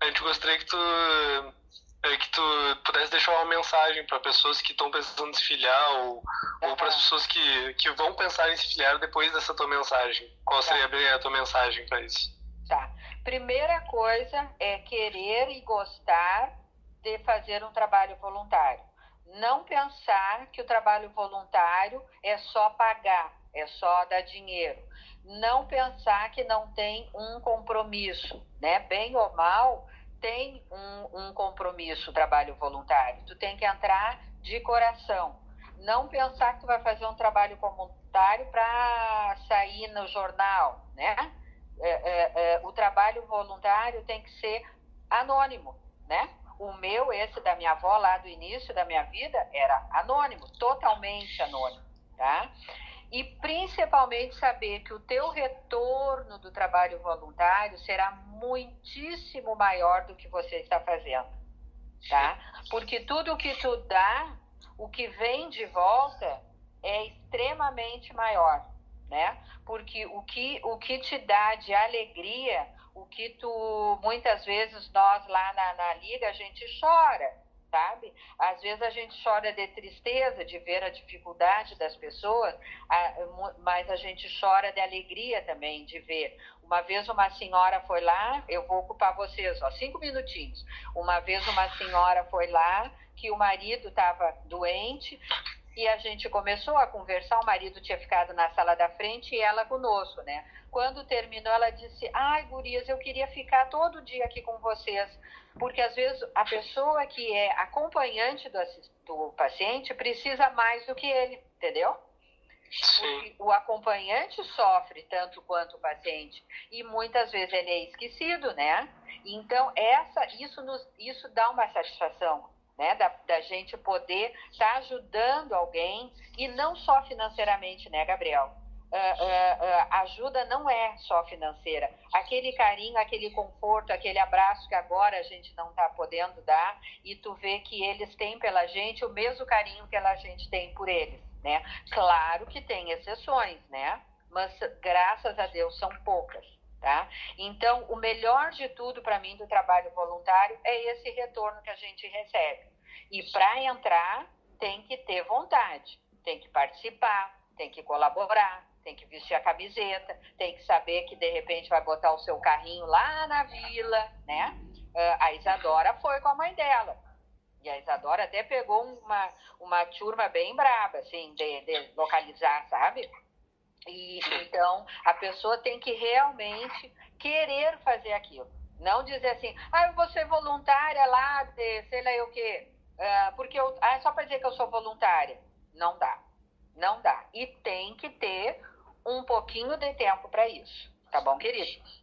A gente gostaria que tu pudesse deixar uma mensagem para pessoas que estão pensando em se filiar ou para as pessoas que vão pensar em se filiar depois dessa tua mensagem. Qual seria a tua mensagem para isso? Tá. Primeira coisa é querer e gostar de fazer um trabalho voluntário. Não pensar que o trabalho voluntário é só pagar, é só dar dinheiro. Não pensar que não tem um compromisso, né? Bem ou mal, tem um compromisso o trabalho voluntário. Tu tem que entrar de coração. Não pensar que tu vai fazer um trabalho voluntário para sair no jornal, né? O trabalho voluntário tem que ser anônimo, né? O meu, esse da minha avó lá do início da minha vida, era anônimo, totalmente anônimo, tá? E principalmente saber que o teu retorno do trabalho voluntário será muitíssimo maior do que você está fazendo, tá? Porque tudo que tu dá, o que vem de volta é extremamente maior, né? Porque o que te dá de alegria, o que tu, muitas vezes nós lá na liga, a gente chora, sabe? Às vezes a gente chora de tristeza, de ver a dificuldade das pessoas, mas a gente chora de alegria também, de ver. Uma vez uma senhora foi lá, eu vou ocupar vocês, 5 minutinhos. Uma vez uma senhora foi lá, que o marido estava doente, e a gente começou a conversar, o marido tinha ficado na sala da frente e ela conosco, né? Quando terminou, ela disse, ai, gurias, eu queria ficar todo dia aqui com vocês, porque às vezes a pessoa que é acompanhante do paciente precisa mais do que ele, entendeu? Porque o acompanhante sofre tanto quanto o paciente e muitas vezes ele é esquecido, né? Então, isso dá uma satisfação, né? Da gente poder estar ajudando alguém e não só financeiramente, né, Gabriel? Ajuda não é só financeira. Aquele carinho, aquele conforto, aquele abraço que agora a gente não está podendo dar e tu vê que eles têm pela gente o mesmo carinho que a gente tem por eles, né? Claro que tem exceções, né? Mas graças a Deus são poucas, tá? Então, o melhor de tudo para mim do trabalho voluntário é esse retorno que a gente recebe. E para entrar, tem que ter vontade, tem que participar, tem que colaborar, tem que vestir a camiseta, tem que saber que de repente vai botar o seu carrinho lá na vila, né? A Isadora foi com a mãe dela. E a Isadora até pegou uma turma bem braba, assim, de localizar, sabe? E então a pessoa tem que realmente querer fazer aquilo. Não dizer assim, eu vou ser voluntária lá de sei lá o quê, porque só para dizer que eu sou voluntária. Não dá. Não dá. E tem que ter um pouquinho de tempo para isso. Tá bom, querido?